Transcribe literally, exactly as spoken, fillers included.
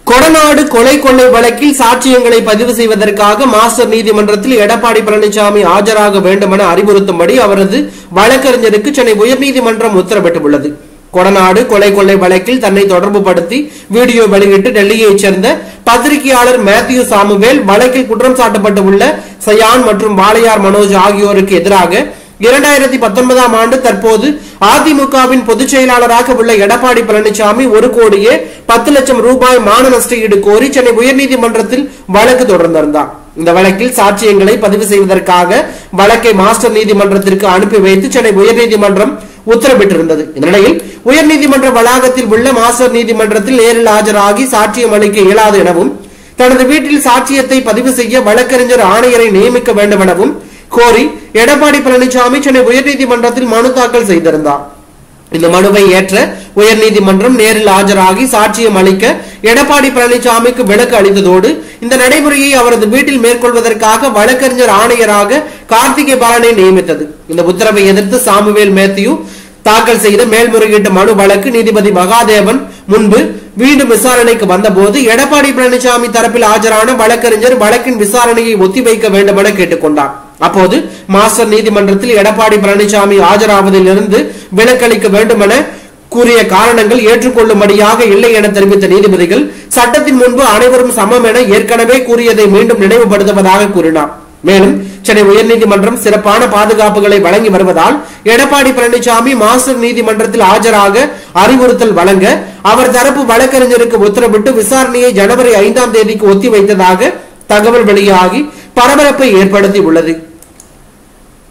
கொடநாடு கொலை கொள்ளை வழக்கில் சாட்சியங்களை பதிவு செய்வதற்காக மாஸ்டர் நீதிமன்றத்தில் எடப்பாடி பழனிசாமி ஆஜராக வேண்டும் என அறிவுறுத்தும்படி அவரது வழக்கறிஞருக்கு சென்னை உயர்நீதிமன்றம் உத்தரவிட்டுள்ளது. கொடநாடு கொலை கொள்ளை வழக்கில் தன்னை தொடர்பு படுத்தி வீடியோ வெளியிட்டு டெல்லியைச் சேர்ந்த பத்திரிகையாளர் மேத்யூ சாமுவேல் வழக்கில் குற்றம் சாட்டப்பட்டுள்ள சயான் மற்றும் வாளையார் மனோஜ் ஆகியோருக்கு எதிராக இரண்டாயிரத்தி பத்தொன்பதாம் ஆண்டு தற்போது அதிமுகவின் பொதுச் செயலாளராக உள்ள எடப்பாடி பழனிசாமி ஒரு கோடியே பத்து லட்சம் ரூபாய் மான நஷ்டஈடு கோரி சென்னை உயர்நீதிமன்றத்தில் வழக்கு தொடர்ந்திருந்தார். இந்த வழக்கில் சாட்சியங்களை பதிவு செய்வதற்காக வழக்கை மாஸ்டர் நீதிமன்றத்திற்கு அனுப்பி வைத்து சென்னை உயர்நீதிமன்றம் உத்தரவிட்டிருந்தது. இந்நிலையில் உயர்நீதிமன்ற வளாகத்தில் உள்ள மாஸ்டர் நீதிமன்றத்தில் நேரில் ஆஜராகி சாட்சியம் அளிக்க இயலாது எனவும் தனது வீட்டில் சாட்சியத்தை பதிவு செய்ய வழக்கறிஞர் ஆணையரை நியமிக்க வேண்டும் எனவும் கோரி எடப்பாடி பழனிசாமி சென்னை உயர்நீதிமன்றத்தில் மனு தாக்கல் செய்திருந்தார். இந்த மனுவை ஏற்ற உயர்நீதிமன்றம் நேரில் ஆஜராகி சாட்சியம் அளிக்க எடப்பாடி பழனிசாமிக்கு விலக்கு அளித்ததோடு இந்த நடைமுறையை அவரது வீட்டில் மேற்கொள்வதற்காக வழக்கறிஞர் ஆணையராக கார்த்திகை பாலனை நியமித்தது. இந்த உத்தரவை எதிர்த்து சாமுவேல் மேத்யூ தாக்கல் செய்த மேல்முறையீட்டு மனு வழக்கு நீதிபதி மகாதேவன் முன்பு மீண்டும் விசாரணைக்கு வந்தபோது எடப்பாடி பழனிசாமி தரப்பில் ஆஜரான வழக்கறிஞர் வழக்கின் விசாரணையை ஒத்திவைக்க வேண்டும் என கேட்டுக்கொண்டார். அப்போது மாஸ்டர் நீதிமன்றத்தில் எடப்பாடி பழனிசாமி ஆஜராவதில் இருந்து விலக்களிக்க வேண்டும் என கூறிய காரணங்கள் ஏற்றுக்கொள்ளும்படியாக இல்லை என தெரிவித்த நீதிபதிகள் சட்டத்தின் முன்பு அனைவரும் சமம் என ஏற்கனவே கூறியதை மீண்டும் நினைவுபடுத்துவதாக கூறினார். மேலும் சென்னை உயர்நீதிமன்றம் சிறப்பான பாதுகாப்புகளை வழங்கி வருவதால் எடப்பாடி பழனிசாமி மாஸ்டர் நீதிமன்றத்தில் ஆஜராக அறிவுறுத்தல் வழங்க அவர் தரப்பு வழக்கறிஞருக்கு உத்தரவிட்டு விசாரணையை ஜனவரி ஐந்தாம் தேதிக்கு ஒத்திவைத்ததாக தகவல் வெளியாகி பரபரப்பை ஏற்படுத்தி உள்ளது.